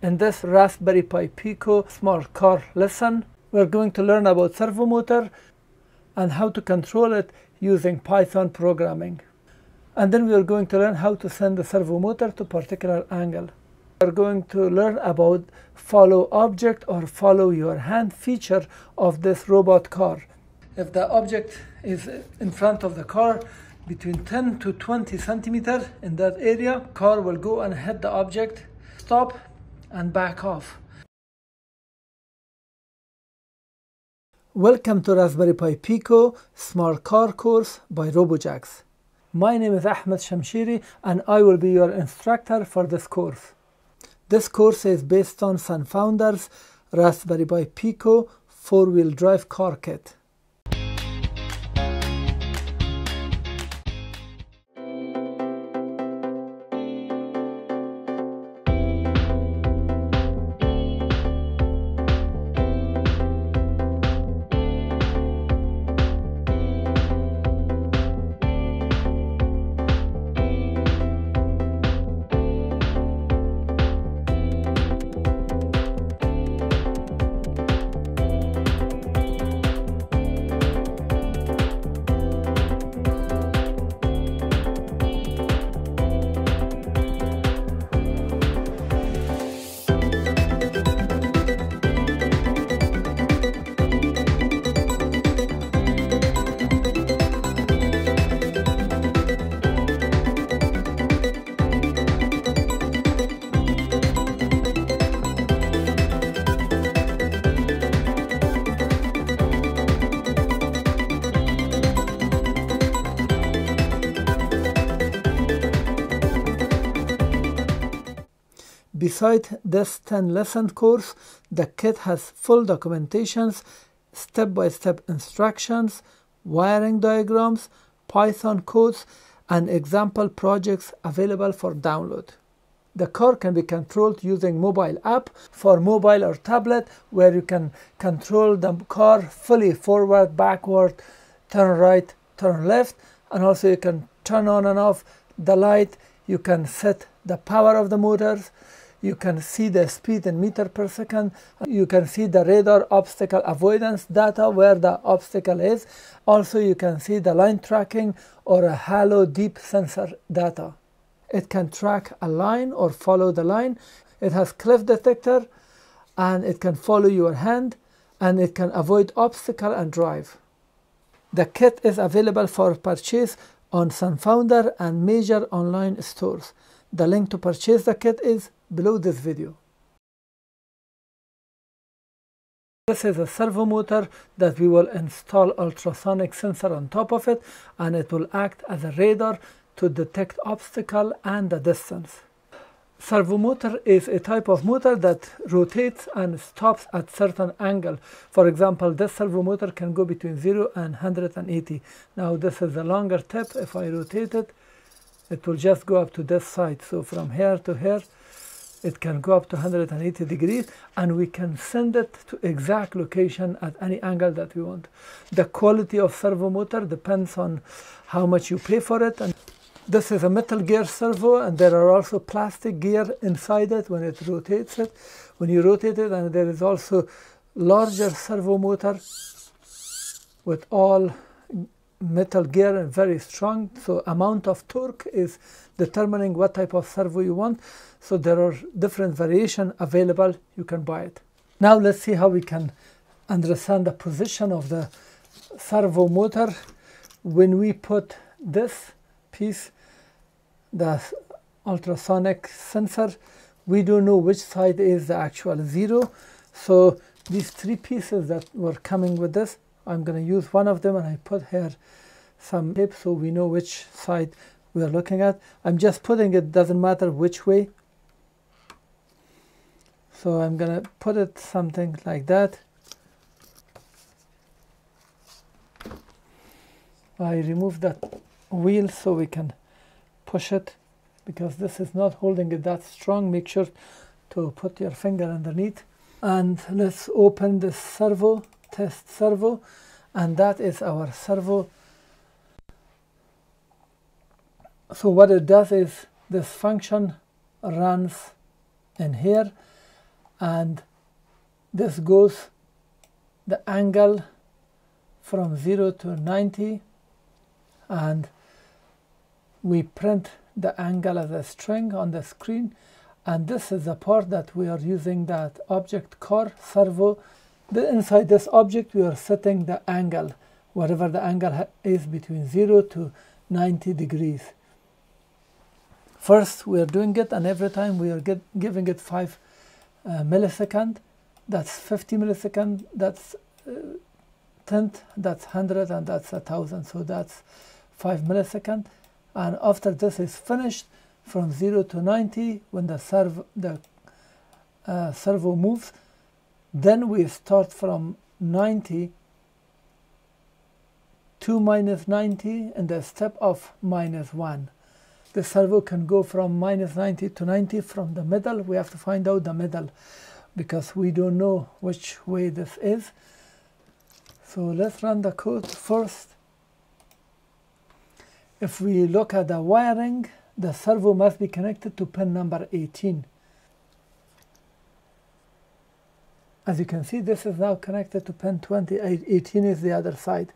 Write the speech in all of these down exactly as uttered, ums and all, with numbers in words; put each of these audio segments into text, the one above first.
In this Raspberry Pi Pico smart car lesson, we're going to learn about servo motor and how to control it using Python programming. And then we are going to learn how to send the servo motor to a particular angle. We're going to learn about follow object or follow your hand feature of this robot car. If the object is in front of the car between ten to twenty centimeters in that area, car will go and hit the object, stop and back off. Welcome to Raspberry Pi Pico Smart Car course by Robojax. My name is Ahmed Shamshiri and I will be your instructor for this course. This course is based on SunFounder's Raspberry Pi Pico four-wheel drive car kit. Beside this ten lesson course, the kit has full documentations, step-by-step instructions, wiring diagrams, Python codes, and example projects available for download. The car can be controlled using mobile app for mobile or tablet, where you can control the car fully forward, backward, turn right, turn left, and also you can turn on and off the light. You can set the power of the motors. You can see the speed in meter per second. You can see the radar obstacle avoidance data where the obstacle is. Also, you can see the line tracking or a halo deep sensor data. It can track a line or follow the line. It has cliff detector and it can follow your hand and it can avoid obstacle and drive. The kit is available for purchase on SunFounder and major online stores. The link to purchase the kit is below this video. This is a servo motor that we will install ultrasonic sensor on top of it, and it will act as a radar to detect obstacle and the distance. Servo motor is a type of motor that rotates and stops at certain angle. For example, this servo motor can go between zero and one hundred eighty. Now this is a longer tip. If I rotate it, it will just go up to this side. So from here to here, it can go up to one hundred eighty degrees, and we can send it to exact location at any angle that we want. The quality of servo motor depends on how much you pay for it. And this is a metal gear servo, and there are also plastic gear inside it when it rotates it. When you rotate it, and there is also larger servo motor with all metal gear and very strong, so amount of torque is determining what type of servo you want. So there are different variation available. You can buy it. Now let's see how we can understand the position of the servo motor. When we put this piece, the ultrasonic sensor, we don't know which side is the actual zero. So these three pieces that were coming with this, I'm going to use one of them, and I put here some tape so we know which side we are looking at. I'm just putting it, doesn't matter which way. So I'm going to put it something like that. I remove that wheel so we can push it, because this is not holding it that strong. Make sure to put your finger underneath. And let's open this servo, test servo, and that is our servo. So what it does is this function runs in here, and this goes the angle from zero to ninety, and we print the angle as a string on the screen. And this is the part that we are using, that object core servo. The, inside this object we are setting the angle, whatever the angle is between zero to ninety degrees. First we are doing it, and every time we are get, giving it five uh, millisecond. That's fifty millisecond, that's uh, tenth, that's one hundred, and that's a thousand, so that's five millisecond. And after this is finished, from zero to ninety, when the servo the uh, servo moves, then we start from ninety to minus ninety in the step of minus one. The servo can go from minus ninety to ninety from the middle. We have to find out the middle because we don't know which way this is. So let's run the code first. If we look at the wiring, the servo must be connected to pin number eighteen. As you can see, this is now connected to pin twenty. eighteen is the other side.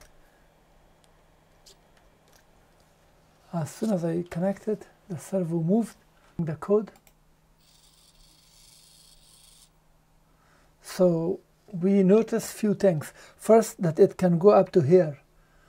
As soon as I connect it, the servo moved the code. So we notice few things. First, that it can go up to here.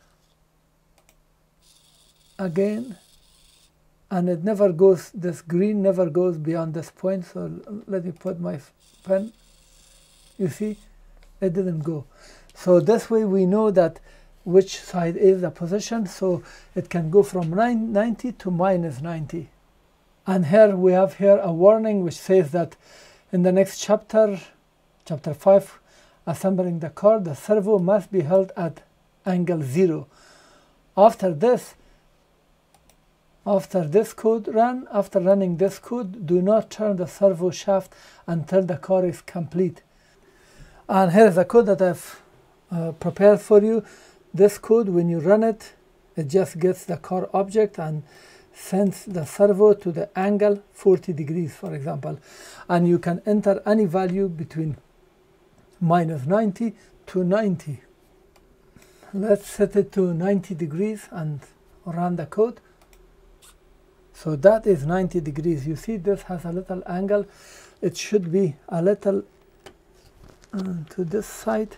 Again, and it never goes, this green never goes beyond this point. So let me put my pen. You see, it didn't go. So this way we know that which side is the position. So it can go from ninety to minus ninety. And here we have here a warning which says that in the next chapter, chapter five, assembling the car, the servo must be held at angle zero. After this, After this code run, after running this code, do not turn the servo shaft until the car is complete. And here is the code that I've uh, prepared for you. This code, when you run it, it just gets the car object and sends the servo to the angle forty degrees, for example. And you can enter any value between minus ninety to ninety. Let's set it to ninety degrees and run the code. So that is ninety degrees. You see this has a little angle. It should be a little uh, to this side.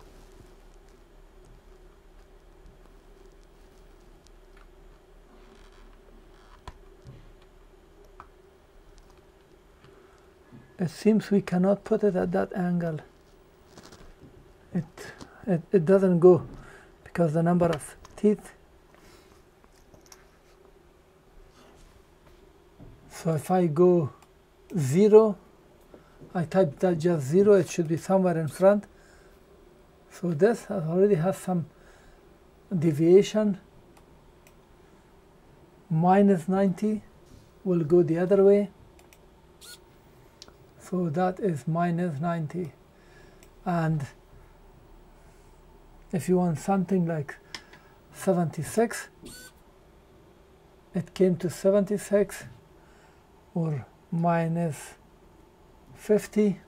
It seems we cannot put it at that angle. It, it, it doesn't go because the number of teeth. So if I go zero, I type that just zero, it should be somewhere in front. So this already has some deviation. Minus ninety will go the other way. So that is minus ninety. And if you want something like seventy-six, it came to seventy-six. Or minus fifty.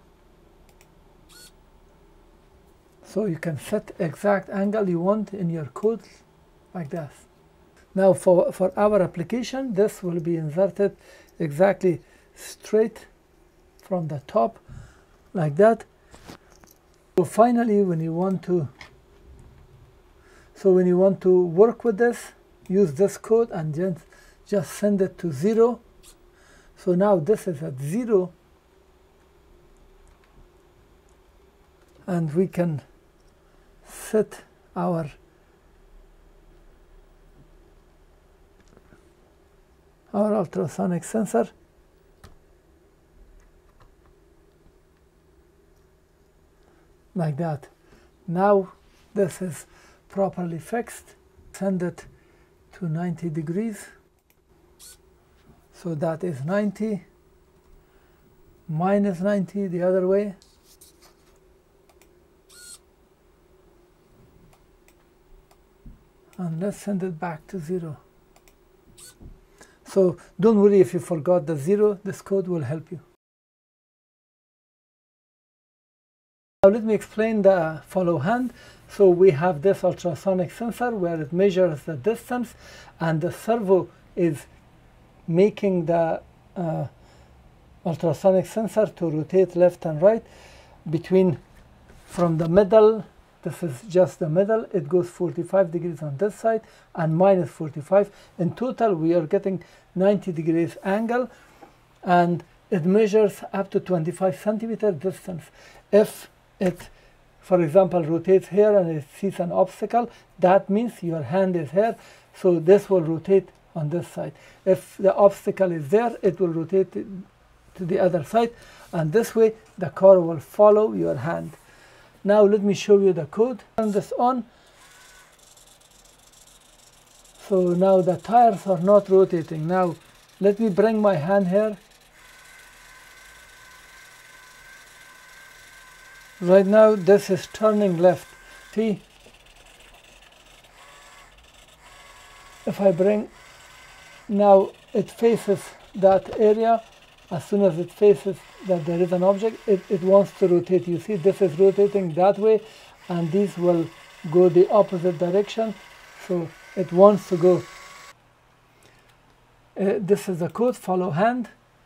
So you can set exact angle you want in your code like this. Now for, for our application, this will be inserted exactly straight from the top like that. So finally, when you want to so when you want to work with this, use this code and just, just send it to zero. So now this is at zero, and we can set our our ultrasonic sensor. Like that. Now this is properly fixed. Send it to ninety degrees. So that is ninety, minus ninety the other way. And let's send it back to zero. So don't worry if you forgot the zero, this code will help you. Now let me explain the follow hand. So we have this ultrasonic sensor where it measures the distance, and the servo is making the uh, ultrasonic sensor to rotate left and right between from the middle. This is just the middle. It goes forty-five degrees on this side and minus forty-five. In total, we are getting ninety degrees angle, and it measures up to twenty-five centimeter distance. If it, for example, rotates here and it sees an obstacle, that means your hand is here, so this will rotate on this side. If the obstacle is there, it will rotate to the other side, and this way the car will follow your hand. Now let me show you the code. Turn this on. So now the tires are not rotating. Now let me bring my hand here. Right now this is turning left. See? If I bring, now it faces that area. As soon as it faces that there is an object, it, it wants to rotate. You see, this is rotating that way, and these will go the opposite direction. So it wants to go. Uh, this is the code, follow hand.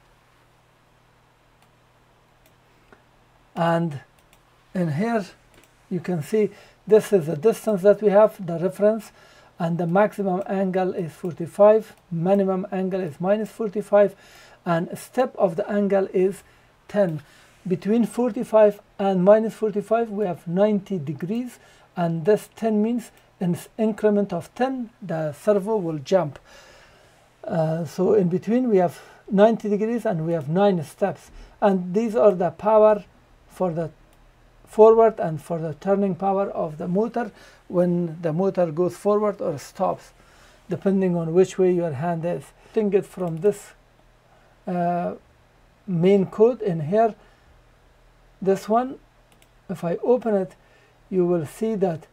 And in here, you can see this is the distance that we have, the reference, and the maximum angle is forty-five, minimum angle is minus forty-five, and step of the angle is ten. Between forty-five and minus forty-five, we have ninety degrees, and this ten means in increment of ten, the servo will jump. Uh, so in between, we have ninety degrees and we have nine steps. And these are the power for the forward and for the turning power of the motor when the motor goes forward or stops, depending on which way your hand is. Think it from this uh, main code in here. This one, if I open it, you will see that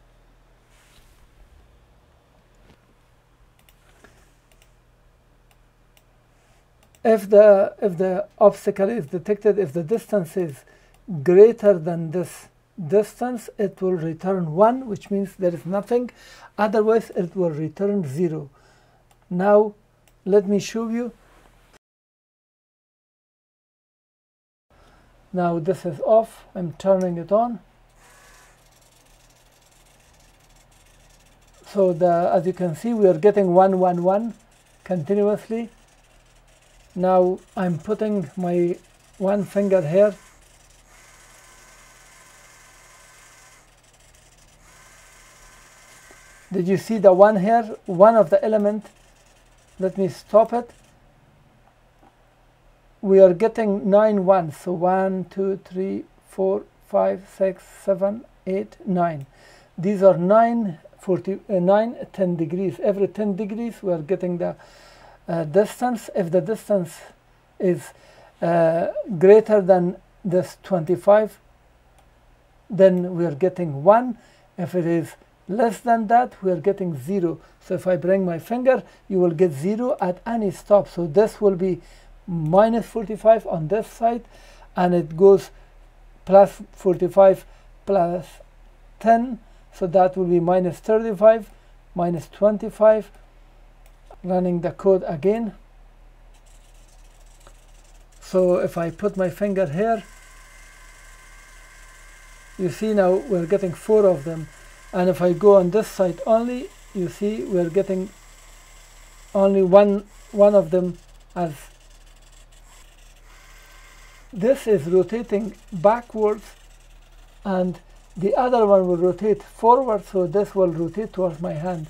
if the if the obstacle is detected, if the distance is greater than this distance, it will return one, which means there is nothing. Otherwise, it will return zero. Now, let me show you. Now this is off. I'm turning it on. So the as you can see, we are getting one one one continuously. Now I'm putting my one finger here. Did you see the one here? One of the element. Let me stop it. We are getting nine ones. So one, two, three, four, five, six, seven, eight, nine. These are nine, forty, uh, nine, ten degrees. Every ten degrees, we are getting the uh, distance. If the distance is uh, greater than this twenty-five, then we are getting one. If it is less than that, we are getting zero. So if I bring my finger, you will get zero at any stop. So this will be minus forty-five on this side, and it goes plus forty-five plus ten. So that will be minus thirty-five, minus twenty-five. Running the code again. So if I put my finger here, you see now we're getting four of them. And if I go on this side only, you see we're getting only one one of them. As this is rotating backwards, and the other one will rotate forward, so this will rotate towards my hand.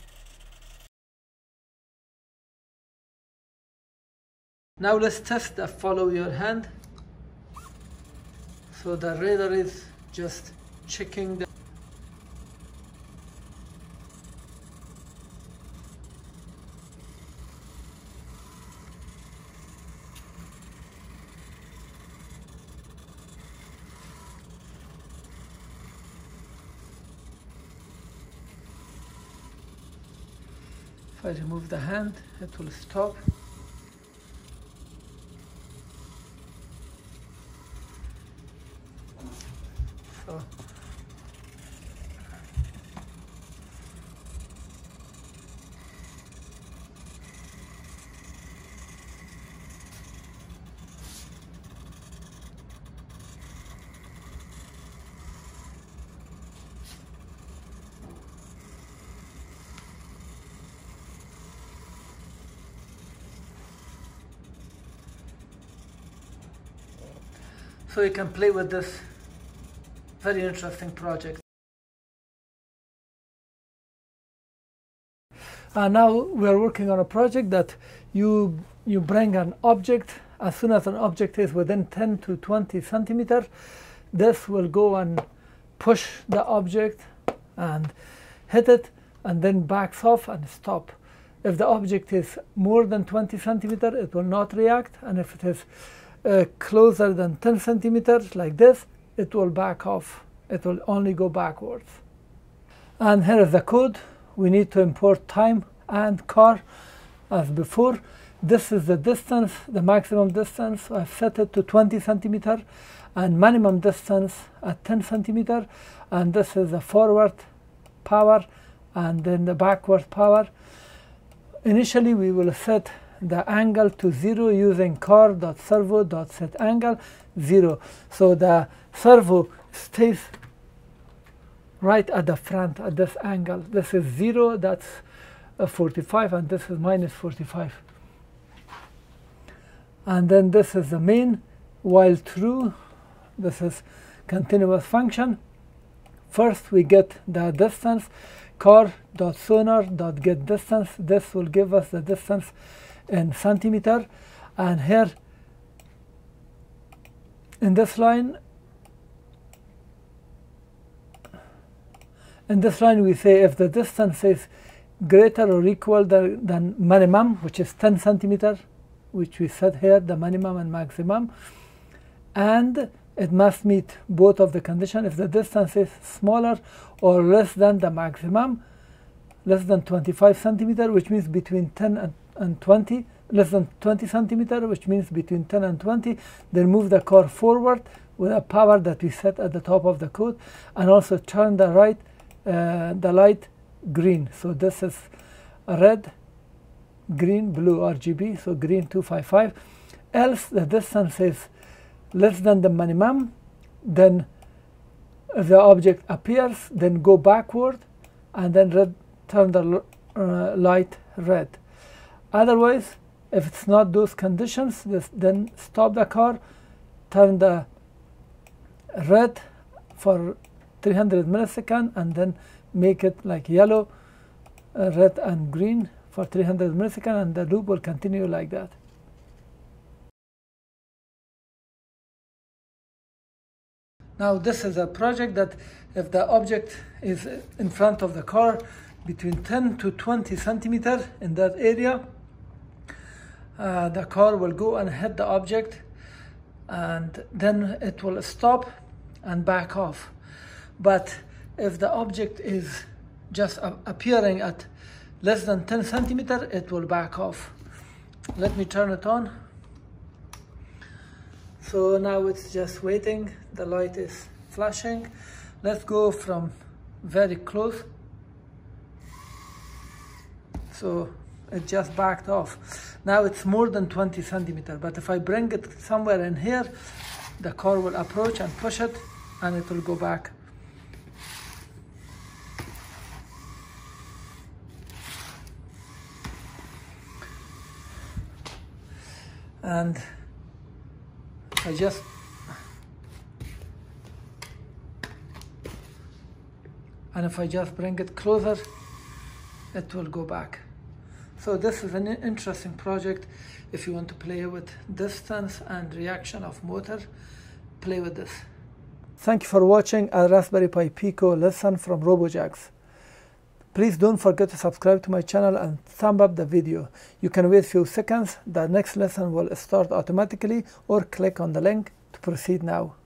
Now let's test the follow your hand. So the radar is just checking the If I remove the hand, it will stop. So So you can play with this very interesting project. Uh, now we are working on a project that you you bring an object. As soon as an object is within ten to twenty centimeters, this will go and push the object and hit it, and then backs off and stop. If the object is more than twenty centimeters, it will not react, and if it is Uh, closer than ten centimeters like this, it will back off. It will only go backwards. And here is the code. We need to import time and car as before. This is the distance, the maximum distance. I've set it to twenty centimeters and minimum distance at ten centimeters. And this is the forward power and then the backward power. Initially we will set the angle to zero using car.servo.setAngle zero. So the servo stays right at the front at this angle. This is zero, that's uh, forty-five, and this is minus forty-five. And then this is the main while true. This is continuous function. First we get the distance, car.sonar.getDistance. This will give us the distance in centimeter, and here in this line in this line we say if the distance is greater or equal than, than minimum, which is ten centimeters, which we set here, the minimum and maximum, and it must meet both of the conditions. If the distance is smaller or less than the maximum, less than twenty-five centimeters, which means between ten and and twenty, less than twenty centimeters, which means between ten and twenty, then move the car forward with a power that we set at the top of the code, and also turn the right, uh, the light green. So this is red, green, blue, R G B, so green two fifty-five. Else the distance is less than the minimum, then if the object appears, then go backward, and then red, turn the uh, light red. Otherwise, if it's not those conditions, this, then stop the car, turn the red for three hundred milliseconds, and then make it like yellow, uh, red and green for three hundred milliseconds, and the loop will continue like that. Now this is a project that if the object is in front of the car between ten to twenty centimeters in that area, uh, the car will go and hit the object, and then it will stop and back off. But if the object is just uh, appearing at less than ten centimeters, it will back off. Let me turn it on. So now it's just waiting. The light is flashing. Let's go from very close. So it just backed off. Now it's more than twenty centimeters, but if I bring it somewhere in here, the car will approach and push it, and it will go back. And I just and if I just bring it closer, it will go back. So this is an interesting project. If you want to play with distance and reaction of motor, play with this. Thank you for watching a Raspberry Pi Pico lesson from Robojax. Please don't forget to subscribe to my channel and thumb up the video. You can wait a few seconds. The next lesson will start automatically, or click on the link to proceed now.